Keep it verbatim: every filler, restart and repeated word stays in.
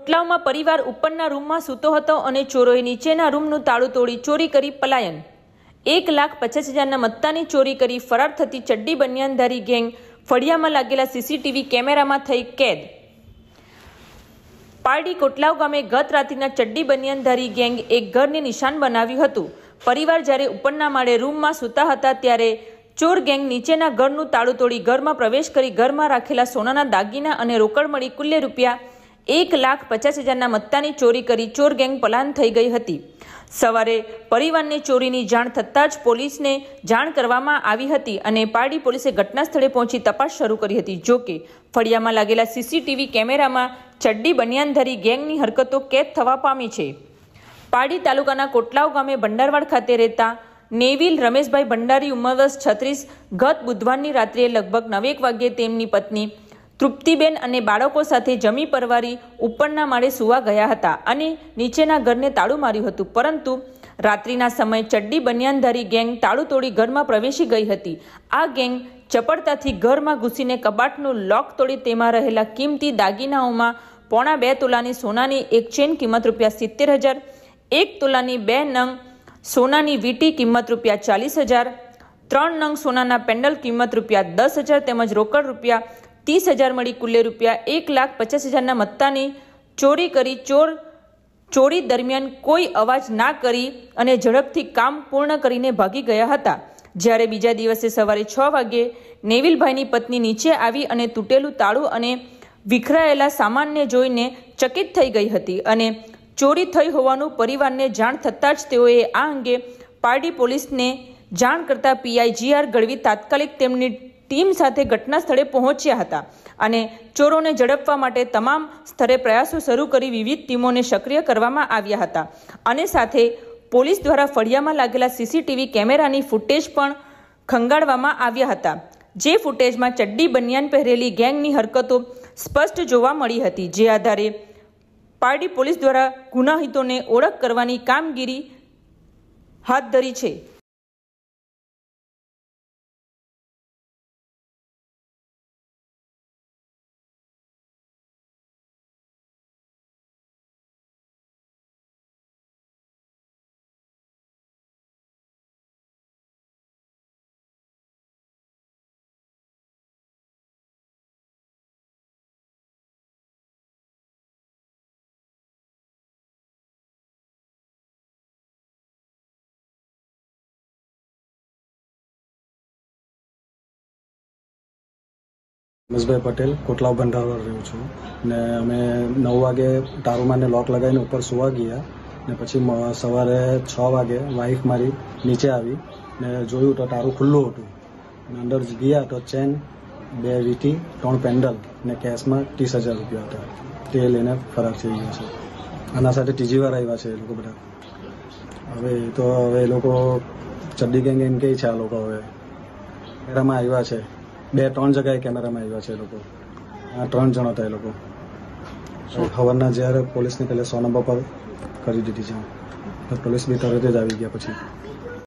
કોટલાવમાં પરિવાર ઉપરના રૂમમાં સૂતો હતો અને ચોરોએ નીચેના રૂમનું તાળું તોડી ચોરી કરી પલાયન. એક લાખ પચાસ હજારના મત્તાની ચોરી કરી ફરાર થતી ચડ્ડી બનિયાનધારી ગેંગ ફળિયામાં લાગેલા સીસીટીવી કેમેરામાં થઈ કેદ. પારડી કોટલાવ ગામે ગત રાત્રિના ચડ્ડી બનિયાનધારી ગેંગ એક ઘરને નિશાન બનાવ્યું હતું. પરિવાર જ્યારે ઉપરના માળે રૂમમાં સૂતા હતા ત્યારે ચોર ગેંગ નીચેના ઘરનું તાળું તોડી ઘરમાં પ્રવેશ કરી ઘરમાં રાખેલા સોનાના દાગીના અને રોકડ મળી કુલ્લે રૂપિયા એક લાખ પચાસ હજારના મત્તાની ચોરી કરી ચોર ગેંગ પલાયન થઈ ગઈ હતી. સવારે પરિવારને ચોરીની જાણ થતાં જ પોલીસને જાણ કરવામાં આવી હતી અને પારડી પોલીસે ઘટના સ્થળે પહોંચી તપાસ શરૂ કરી હતી. જોકે ફળિયામાં લાગેલા સીસીટીવી કેમેરામાં ચડ્ડી બનિયાનધારી ગેંગની હરકતો કેદ થવા પામી છે. પારડી તાલુકાના કોટલાવ ગામે ભંડારવાડ ખાતે રહેતા નેવિલ રમેશભાઈ ભંડારી ઉંમર વર્ષ છત્રીસ ગત બુધવારની રાત્રે લગભગ નવેક વાગ્યે તેમની પત્ની તૃપ્તિબેન અને બાળકો સાથે જમી પરવારી ઉપરના માળે સૂવા ગયા હતા અને નીચેના ઘરને તાળું માર્યું હતું. પરંતુ રાત્રિના સમયે ચડ્ડી બનિયાનધારી ગેંગ તાળું તોડી ઘરમાં પ્રવેશી ગઈ હતી. આ ગેંગ ચપળતાથી ઘરમાં ઘૂસીને કબાટનું લોક તોડી તેમાં રહેલા કિંમતી દાગીનાઓમાં પોણા બે તોલાની સોનાની એક ચેન કિંમત રૂપિયા સિત્તેર હજાર, એક તોલાની બે નંગ સોનાની વીટી કિંમત રૂપિયા ચાલીસ હજાર, ત્રણ નંગ સોનાના પેન્ડલ કિંમત રૂપિયા દસ હજાર તેમજ રોકડ રૂપિયા ત્રીસ હજાર મળી કુલ્લે રૂપિયા એક લાખ પચાસ હજારના મત્તાની ચોરી કરી ચોર ચોરી દરમિયાન કોઈ અવાજ ના કરી અને ઝડપથી કામ પૂર્ણ કરીને ભાગી ગયા હતા. જ્યારે બીજા દિવસે સવારે છ વાગ્યે નેવિલભાઈની પત્ની નીચે આવી અને તૂટેલું તાળું અને વિખરાયેલા સામાનને જોઈને ચકિત થઈ ગઈ હતી અને ચોરી થઈ હોવાનું પરિવારને જાણ થતાં જ તેઓએ આ અંગે પારડી પોલીસને જાણ કરતા પીઆઈ જી આર ગઢવી તાત્કાલિક તેમની ટીમ સાથે ઘટના સ્થળે પહોંચ્યા હતા અને ચોરોને ઝડપવા માટે તમામ સ્તરે પ્રયાસો શરૂ કરી વિવિધ ટીમોને સક્રિય કરવામાં આવ્યા હતા અને સાથે પોલીસ દ્વારા ફળિયામાં લાગેલા સીસીટીવી કેમેરાની ફૂટેજ પણ ખંગાળવામાં આવ્યા હતા. જે ફૂટેજમાં ચડ્ડી બનિયાન પહેરેલી ગેંગની હરકતો સ્પષ્ટ જોવા મળી હતી. જે આધારે પારડી પોલીસ દ્વારા ગુનાહિતોને ઓળખ કરવાની કામગીરી હાથ ધરી છે. રમેશભાઈ પટેલ કોટલાવ ભંડારવાડ રહ્યું છું ને અમે નવ વાગે તારુમાને લોક લગાવીને ઉપર સુવા ગયા ને પછી સવારે છ વાગે વાઈફ મારી નીચે આવી ને જોયું તો તારું ખુલ્લું હતું ને અંદર ગયા તો ચેન, બે વીટી, ત્રણ પેન્ડલ ને કેશમાં ત્રીસ હજાર રૂપિયા હતા. તે લઈને ફરાર થઈ ગયા છે. આના સાથે ત્રીજી વાર આવ્યા છે એ લોકો બધા. હવે તો હવે એ લોકો ચડ્ડી ગેંગ એમ કહે છે આ લોકો હવે કેમેરામાં આવ્યા છે. બે ત્રણ જગ્યાએ કેમેરામાં આવ્યા છે એ લોકો. આ ત્રણ જણ હતા એ લોકો. ખબરના જ્યારે પોલીસને પહેલાં સો નંબર પર કરી દીધી છે. પોલીસ બી તરત જ આવી ગયા પછી